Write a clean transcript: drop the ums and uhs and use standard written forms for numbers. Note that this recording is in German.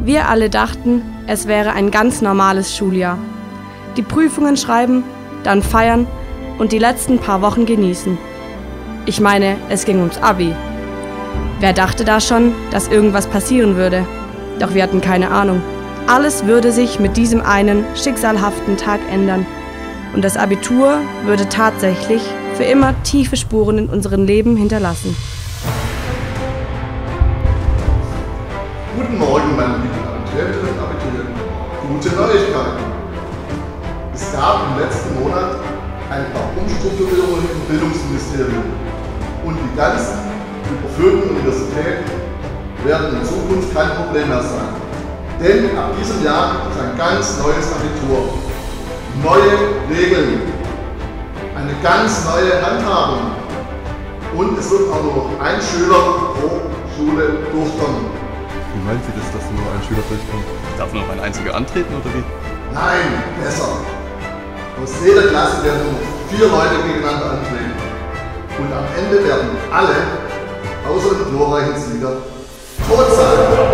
Wir alle dachten, es wäre ein ganz normales Schuljahr. Die Prüfungen schreiben, dann feiern und die letzten paar Wochen genießen. Ich meine, es ging ums Abi. Wer dachte da schon, dass irgendwas passieren würde? Doch wir hatten keine Ahnung. Alles würde sich mit diesem einen schicksalhaften Tag ändern. Und das Abitur würde tatsächlich für immer tiefe Spuren in unserem Leben hinterlassen. Guten Morgen, meine lieben Abiturientinnen und Abiturienten. Gute Neuigkeiten. Es gab im letzten Monat ein paar Umstrukturierungen im Bildungsministerium. Und die ganzen überfüllten Universitäten werden in Zukunft kein Problem mehr sein. Denn ab diesem Jahr gibt es ein ganz neues Abitur. Neue Regeln. Eine ganz neue Handhabung. Und es wird auch nur noch ein Schüler pro Schule durchkommen. Wie meint Sie das, dass nur ein Schüler durchkommt? Darf nur noch ein einziger antreten oder wie? Nein, besser. Aus jeder Klasse werden nur noch 4 Leute gegeneinander antreten. Und am Ende werden alle, außer dem glorreichen Sieger, tot sein.